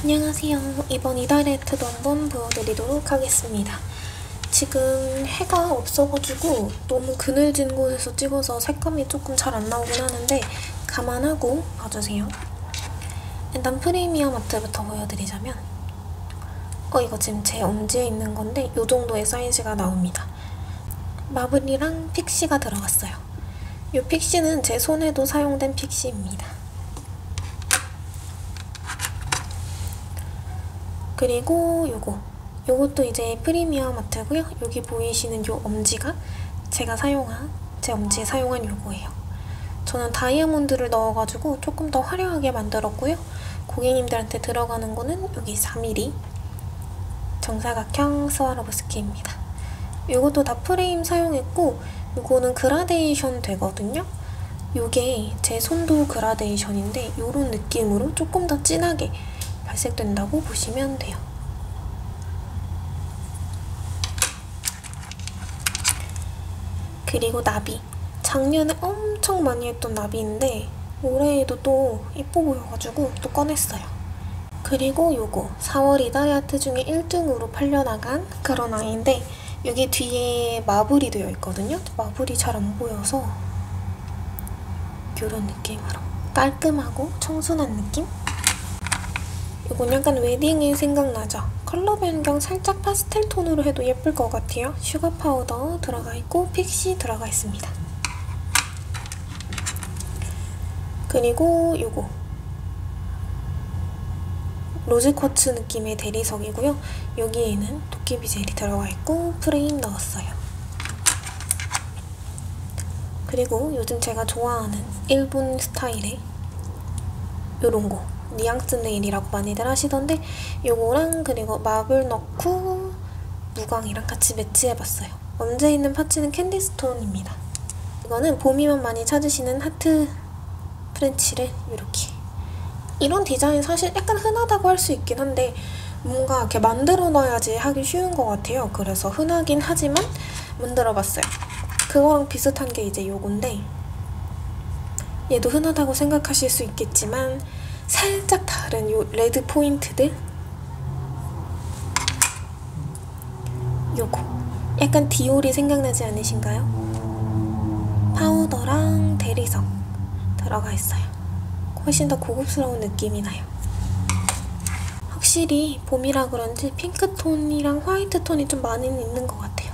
안녕하세요. 이번 이달레트도 한번 보여드리도록 하겠습니다. 지금 해가 없어가지고 너무 그늘진 곳에서 찍어서 색감이 조금 잘 안 나오긴 하는데 감안하고 봐주세요. 일단 프리미엄 아트부터 보여드리자면 이거 지금 제 엄지에 있는 건데 이 정도의 사이즈가 나옵니다. 마블이랑 픽시가 들어갔어요. 이 픽시는 제 손에도 사용된 픽시입니다. 그리고 요것도 이제 프리미엄 아트고요. 여기 보이시는 요 엄지가 제 엄지에 사용한 요거예요. 저는 다이아몬드를 넣어가지고 조금 더 화려하게 만들었고요. 고객님들한테 들어가는 거는 여기 4mm 정사각형 스와로브스키입니다. 요것도 다 프레임 사용했고 요거는 그라데이션 되거든요. 요게 제 손도 그라데이션인데 요런 느낌으로 조금 더 진하게 발색된다고 보시면 돼요. 그리고 나비. 작년에 엄청 많이 했던 나비인데 올해에도 또 이뻐 보여가지고 또 꺼냈어요. 그리고 요거 4월 이달의 아트 중에 1등으로 팔려나간 그런 아이인데 여기 뒤에 마블이 되어 있거든요. 마블이 잘 안 보여서 이런 느낌으로 깔끔하고 청순한 느낌? 이건 약간 웨딩이 생각나죠? 컬러 변경 살짝 파스텔 톤으로 해도 예쁠 것 같아요. 슈가 파우더 들어가 있고 픽시 들어가 있습니다. 그리고 요거 로즈 쿼츠 느낌의 대리석이고요. 여기에는 도깨비 젤이 들어가 있고 프레임 넣었어요. 그리고 요즘 제가 좋아하는 일본 스타일의 요런 거 뉘앙스 네일이라고 많이들 하시던데 요거랑 그리고 마블 넣고 무광이랑 같이 매치해봤어요. 얹어 있는 파츠는 캔디스톤입니다. 이거는 봄이면 많이 찾으시는 하트 프렌치를 이렇게 이런 디자인 사실 약간 흔하다고 할 수 있긴 한데 뭔가 이렇게 만들어놔야지 하기 쉬운 것 같아요. 그래서 흔하긴 하지만 만들어봤어요. 그거랑 비슷한 게 이제 요건데 얘도 흔하다고 생각하실 수 있겠지만 살짝 다른 요 레드 포인트들 요거 약간 디올이 생각나지 않으신가요? 파우더랑 대리석 들어가 있어요. 훨씬 더 고급스러운 느낌이 나요. 확실히 봄이라 그런지 핑크톤이랑 화이트톤이 좀 많이는 있는 것 같아요.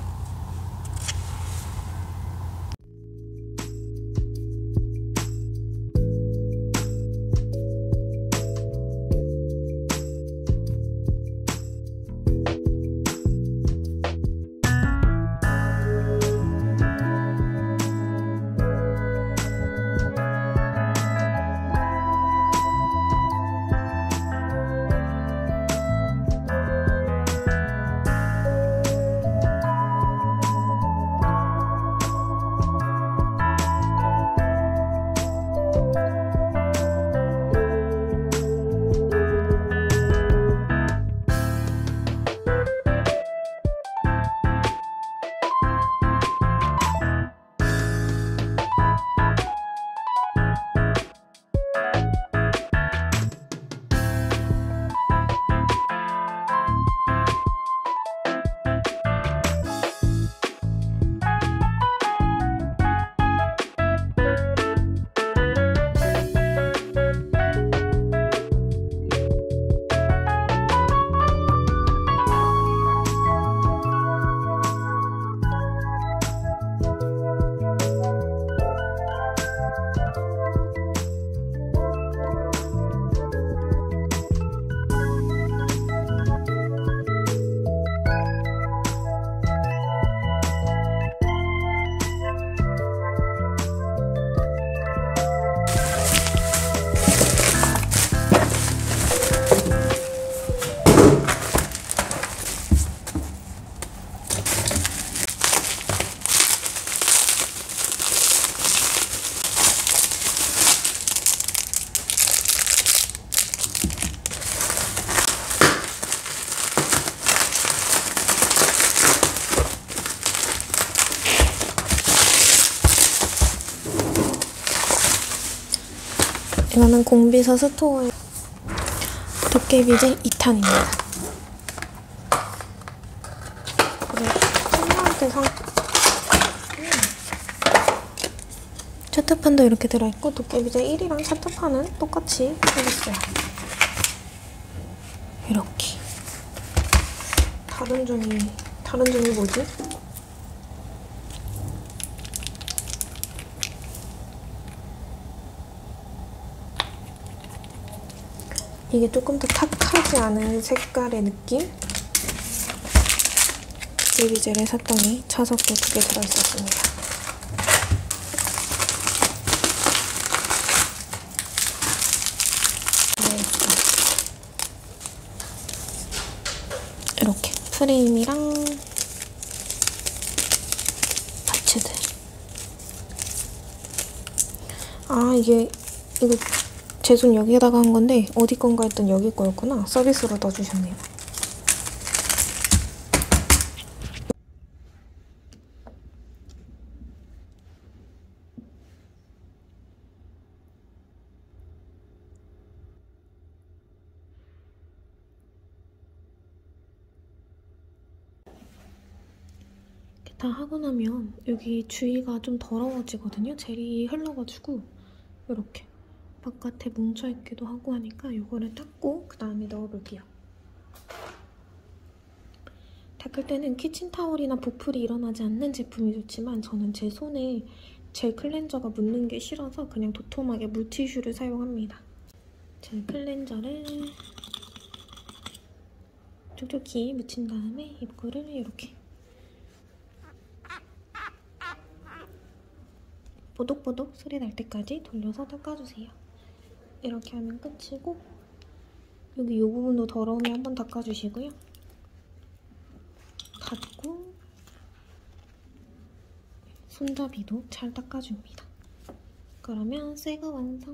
이거는 공비서 스토어에 도깨비제 2탄입니다. 차트판도 이렇게 들어있고 도깨비제 1이랑 차트판은 똑같이 생겼어요. 이렇게. 다른 점이 뭐지? 이게 조금 더 탁하지 않은 색깔의 느낌? 도깨비제를 샀더니 자석도 2개 들어있었습니다. 이렇게 프레임이랑 파츠들. 아, 이거 제 손 여기에다가 한 건데 어디 건가 했더니 여기 거였구나. 서비스로 넣어주셨네요. 다 하고 나면 여기 주위가 좀 더러워지거든요. 젤이 흘러가지고 이렇게 바깥에 뭉쳐있기도 하고 하니까 이거를 닦고 그 다음에 넣어볼게요. 닦을 때는 키친타월이나 보풀이 일어나지 않는 제품이 좋지만 저는 제 손에 젤 클렌저가 묻는 게 싫어서 그냥 도톰하게 물티슈를 사용합니다. 젤 클렌저를 촉촉히 묻힌 다음에 입구를 이렇게 보독보독 소리 날 때까지 돌려서 닦아주세요. 이렇게 하면 끝이고 여기 이 부분도 더러우면 한번 닦아주시고요. 닫고 손잡이도 잘 닦아줍니다. 그러면 새가 완성!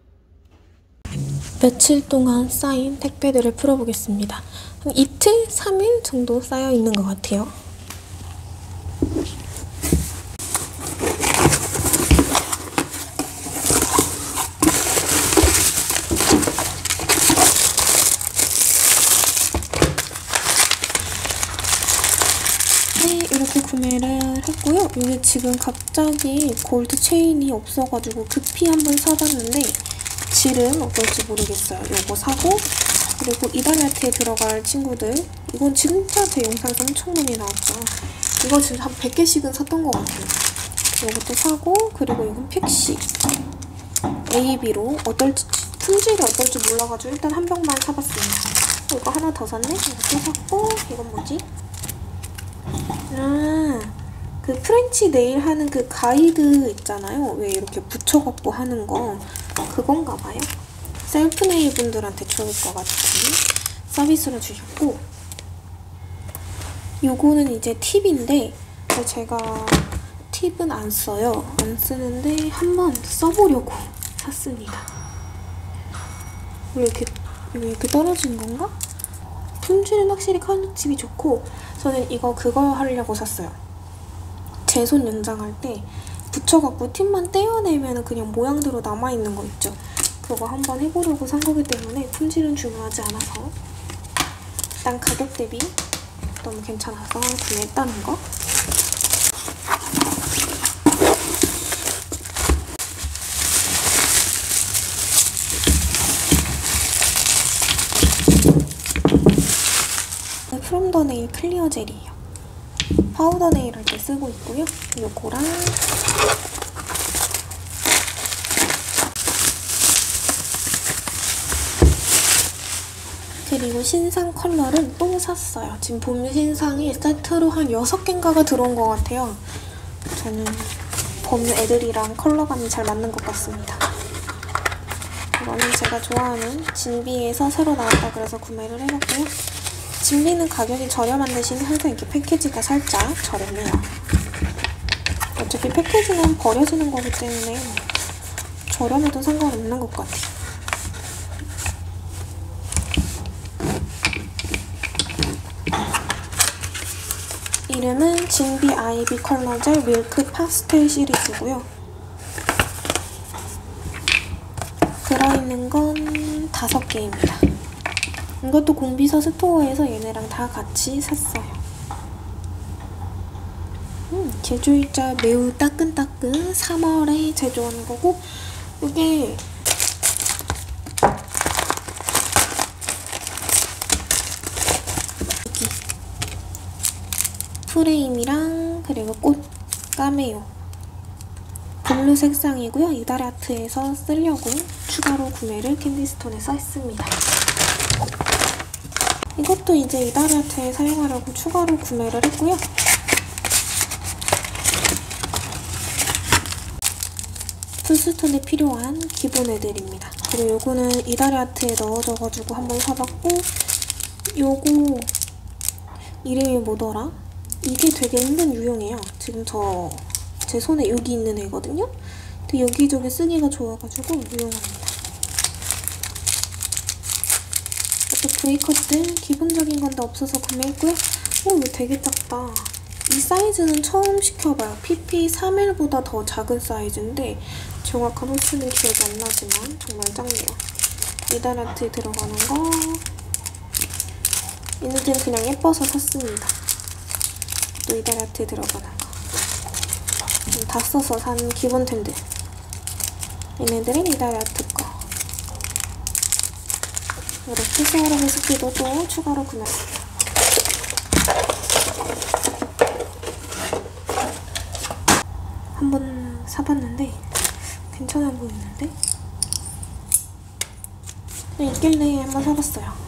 며칠 동안 쌓인 택배들을 풀어보겠습니다. 한 이틀, 3일 정도 쌓여있는 것 같아요. 이렇게 구매를 했고요. 이게 지금 갑자기 골드 체인이 없어가지고 급히 한번 사봤는데 질은 어떨지 모르겠어요. 이거 사고 그리고 이달리아트에 들어갈 친구들 이건 진짜 제 영상에서 엄청 많이 나왔죠. 이거 지금 한 100개씩은 샀던 것 같아요. 이것도 사고 그리고 이건 팩시 AB로 어떨지 품질이 어떨지 몰라가지고 일단 한 병만 사봤습니다. 이거 하나 더 샀네? 이것도 샀고 이건 뭐지? 그 프렌치 네일 하는 그 가이드 있잖아요. 왜 이렇게 붙여갖고 하는 거 그건가 봐요. 셀프 네일 분들한테 좋을 것 같은 서비스로 주셨고 요거는 이제 팁인데 제가 팁은 안 써요. 안 쓰는데 한번 써보려고 샀습니다. 왜 이렇게 떨어지는 건가? 품질은 확실히 칼로팁이 좋고 저는 그거 하려고 샀어요. 제 손 연장할 때 붙여갖고 팁만 떼어내면 그냥 모양대로 남아있는 거 있죠. 그거 한번 해보려고 산 거기 때문에 품질은 중요하지 않아서 일단 가격 대비 너무 괜찮아서 구매했다는 거. 프롬 더 네일 클리어 젤이에요. 파우더 네일 할 때 쓰고 있고요. 요거랑 그리고 신상 컬러를 또 샀어요. 지금 봄 신상이 세트로 한 6개인가가 들어온 것 같아요. 저는 봄 애들이랑 컬러감이 잘 맞는 것 같습니다. 이거는 제가 좋아하는 진비에서 새로 나왔다 그래서 구매를 해봤고요. 진비는 가격이 저렴한 대신 항상 이렇게 패키지가 살짝 저렴해요. 어차피 패키지는 버려지는 거기 때문에 저렴해도 상관없는 것 같아요. 이름은 진비 아이비 컬러젤 밀크 파스텔 시리즈고요. 들어있는 건 5개입니다. 이것도 공비서 스토어에서 얘네랑 다 같이 샀어요. 제조일자 매우 따끈따끈 3월에 제조한 거고, 이게 여기 프레임이랑 그리고 꽃 까메오 블루 색상이고요. 이달아트에서 쓰려고 추가로 구매를 캔디스톤에서 했습니다. 이것도 이제 이달아트에 사용하려고 추가로 구매를 했고요. 풀스톤에 필요한 기본 애들입니다. 그리고 요거는 이달아트에 넣어줘가지고 한번 사봤고, 요거 이름이 뭐더라? 이게 되게 은근 유용해요. 지금 제 손에 여기 있는 애거든요? 근데 여기저기 쓰기가 좋아가지고 유용합니다. 또 V컷들 기본적인 건데 없어서 구매했고요. 이거 되게 작다. 이 사이즈는 처음 시켜봐요. PP3L보다 더 작은 사이즈인데 정확한 호수는 기억이 안 나지만 정말 작네요. 이달아트에 들어가는 거, 얘네들은 그냥 예뻐서 샀습니다. 또 이달아트에 들어가는 거 다 써서 산 기본템들. 얘네들은 이달아트 거. 이렇게 세월호 미스키도 또 추가로 구매했어요. 한번 사봤는데 괜찮아 보이는데? 그냥 있길래 한번 사봤어요.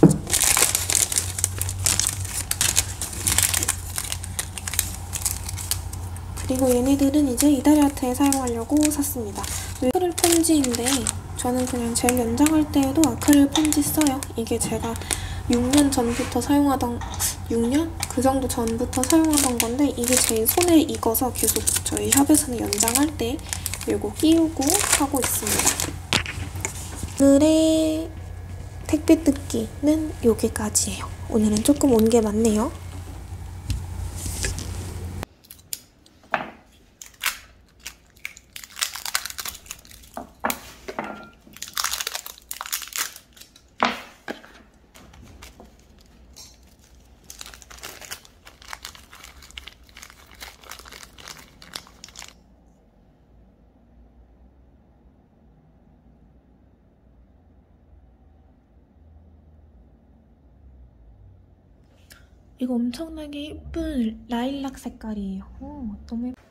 그리고 얘네들은 이제 이달아트에 사용하려고 샀습니다. 아크릴 폰지인데 저는 그냥 젤 연장할 때에도 아크릴 폰지 써요. 이게 제가 6년 전부터 사용하던, 6년? 그 정도 전부터 사용하던 건데 이게 제 손에 익어서 계속 저희 샵에서는 연장할 때 이거 끼우고 하고 있습니다. 오늘의 택배 뜯기는 여기까지예요. 오늘은 조금 온 게 많네요. 이거 엄청나게 예쁜 라일락 색깔이에요. 너무 예뻐.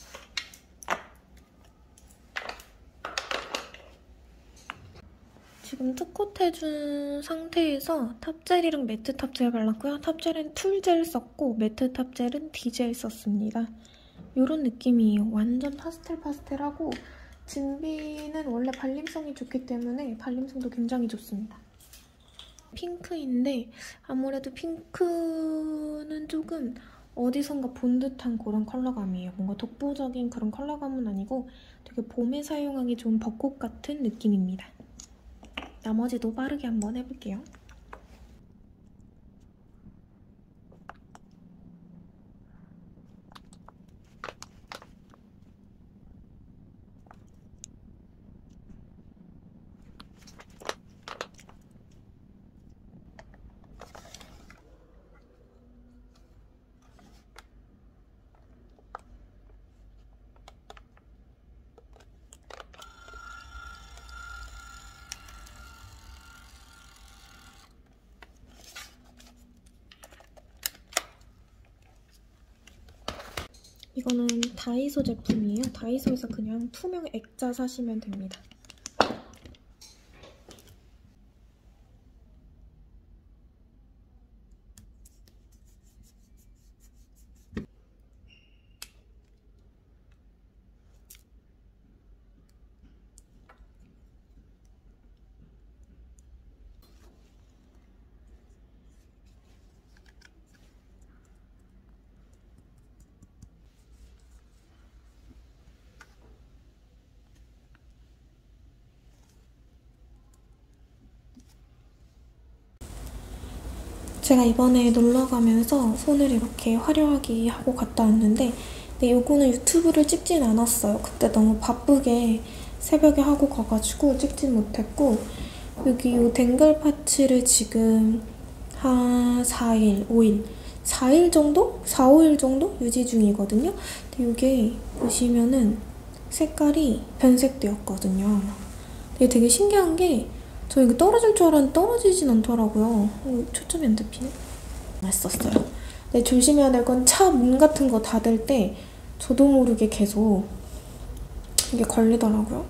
지금 투컷 해준 상태에서 탑젤이랑 매트 탑젤 발랐고요. 탑젤은 툴젤 썼고 매트 탑젤은 D젤 썼습니다. 이런 느낌이에요. 완전 파스텔하고 진비는 원래 발림성이 좋기 때문에 발림성도 굉장히 좋습니다. 핑크인데 아무래도 핑크는 조금 어디선가 본 듯한 그런 컬러감이에요. 뭔가 독보적인 그런 컬러감은 아니고 되게 봄에 사용하기 좋은 벚꽃 같은 느낌입니다. 나머지도 빠르게 한번 해볼게요. 이거는 다이소 제품이에요. 다이소에서 그냥 투명 액자 사시면 됩니다. 제가 이번에 놀러 가면서 손을 이렇게 화려하게 하고 갔다 왔는데 근데 요거는 유튜브를 찍진 않았어요. 그때 너무 바쁘게 새벽에 하고 가가지고 찍진 못했고 여기 요 댕글 파츠를 지금 한 4일, 5일, 4일 정도? 4, 5일 정도 유지 중이거든요. 근데 이게 보시면은 색깔이 변색되었거든요. 이게 되게 신기한 게 저 이거 떨어질 줄 알았는데 떨어지진 않더라고요. 초점이 안 잡히네. 맛있었어요. 근데 조심해야 될 건 차 문 같은 거 닫을 때 저도 모르게 계속 이게 걸리더라고요.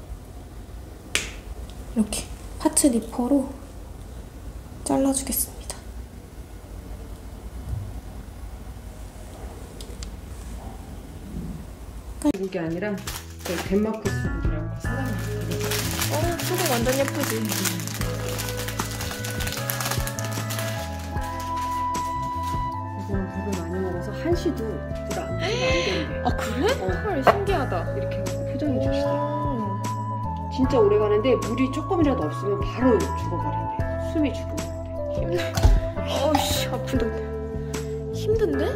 이렇게 파츠 니퍼로 잘라주겠습니다. 이게 아니라 덴마크 수국이라고 사람이 수국 완전 예쁘지? 이거는 밥을 많이 먹어서 한시도 잘 안 되는데. 아 그래? 헐 신기하다. 이렇게 해서 포장해 주시더라고요. 진짜 오래 가는데 물이 조금이라도 없으면 바로 죽어버린대. 숨이 죽어버린대. 어우씨 아프다. 힘든데?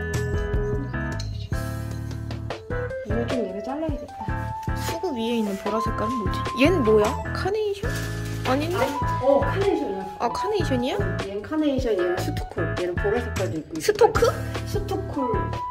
이거 좀 내가 잘라야겠다. 수국 위에 있는 보라 색깔은 뭐지? 얜 뭐야? 카네이션? 아닌데? 카네이션이야. 아 카네이션이야? 얘는 카네이션, 얘는 스토콜. 얘는 보라 색깔도 있고. 스토크? 스토콜.